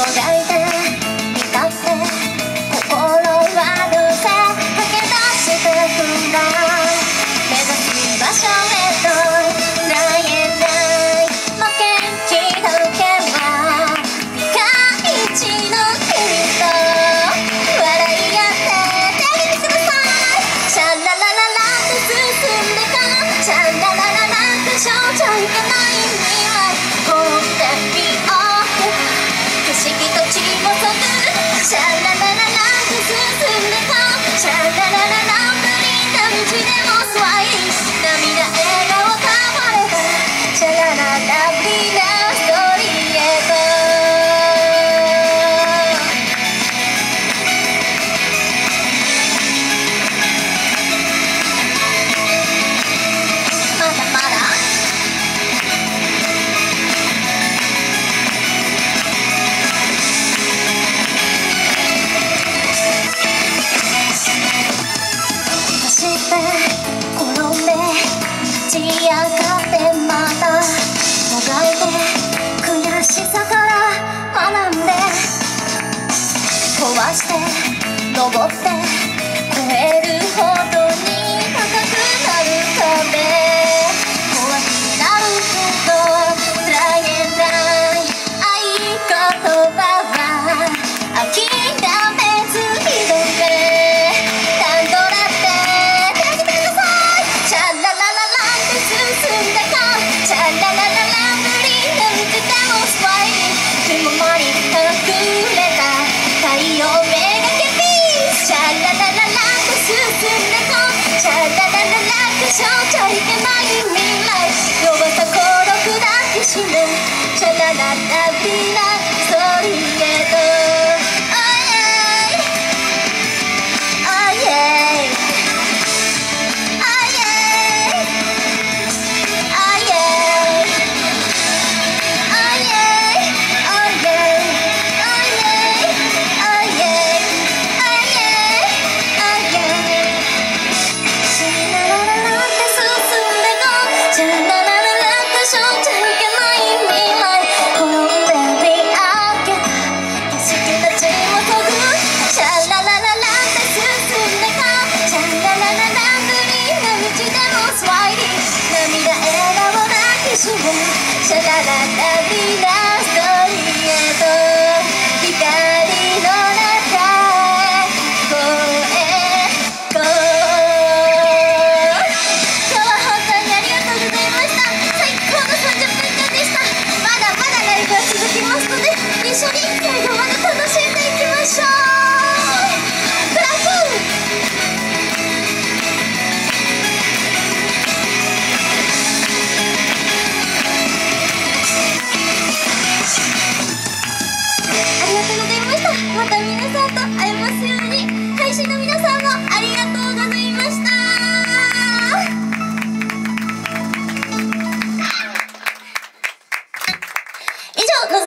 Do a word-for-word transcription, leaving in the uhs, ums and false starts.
いて光って心はどうせ駆け出してくんだ。目指す場所へとないえない負けん気だけはピカイチの君と笑い合って手につぶさい。シャララララって進んでかシャララララって少女いけない未来放ってみよう。不思議と血もそぐシャララララって進んでかシャララララ無理な道でもスワイリー涙笑顔変わればシャラララブリーなストーリーへとまだまだ走って転んで散り上がってまたもがいて悔しさから学んで壊して登って越えるほどに高くなる壁怖くなるけど辛いえない合言葉は諦めず挑め何度だって手にください。シャララララって進んでかシャララララ無理な道でもスワイリー雲間に隠れた太陽めがけピースシャララララって進んでかシャララララって少女いけない未来弱さ孤独抱きしめシャラララブリーなストーリーへとシャラララブリーなストーリーへと光の中へ越えこう。今日は本当にありがとうございました。最高のさんじゅっぷんかんでした。まだまだライブは続きますので一緒に最後まで楽しんでいきましょう。クラップまた皆さんと会えますように。配信の皆さん